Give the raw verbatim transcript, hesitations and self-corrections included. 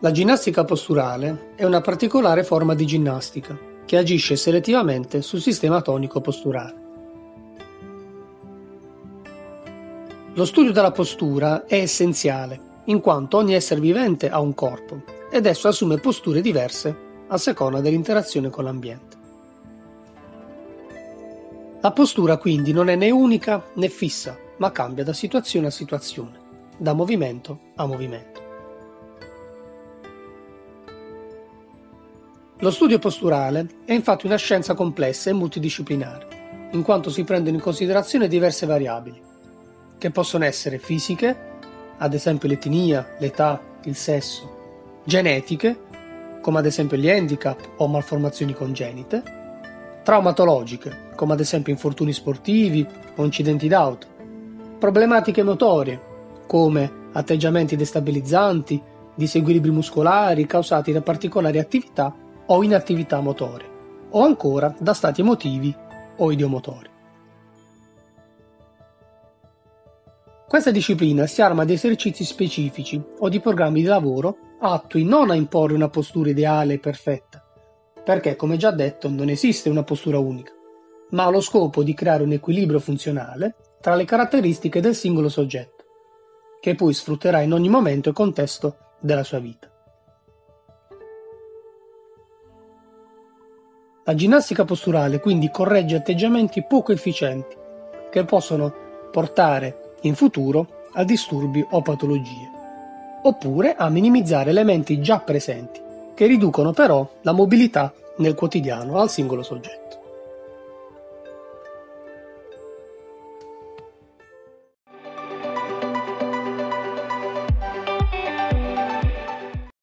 La ginnastica posturale è una particolare forma di ginnastica che agisce selettivamente sul sistema tonico posturale. Lo studio della postura è essenziale, in quanto ogni essere vivente ha un corpo ed esso assume posture diverse a seconda dell'interazione con l'ambiente. La postura quindi non è né unica né fissa, ma cambia da situazione a situazione, da movimento a movimento. Lo studio posturale è infatti una scienza complessa e multidisciplinare, in quanto si prendono in considerazione diverse variabili, che possono essere fisiche, ad esempio l'etnia, l'età, il sesso, genetiche, come ad esempio gli handicap o malformazioni congenite, traumatologiche, come ad esempio infortuni sportivi o incidenti d'auto, problematiche motorie, come atteggiamenti destabilizzanti, disequilibri muscolari causati da particolari attività o inattività motorie, o ancora da stati emotivi o idiomotori. Questa disciplina si arma di esercizi specifici o di programmi di lavoro attui non a imporre una postura ideale e perfetta, perché, come già detto, non esiste una postura unica, ma ha lo scopo di creare un equilibrio funzionale tra le caratteristiche del singolo soggetto, che poi sfrutterà in ogni momento e contesto della sua vita. La ginnastica posturale quindi corregge atteggiamenti poco efficienti che possono portare in futuro a disturbi o patologie, oppure a minimizzare elementi già presenti che riducono però la mobilità nel quotidiano al singolo soggetto.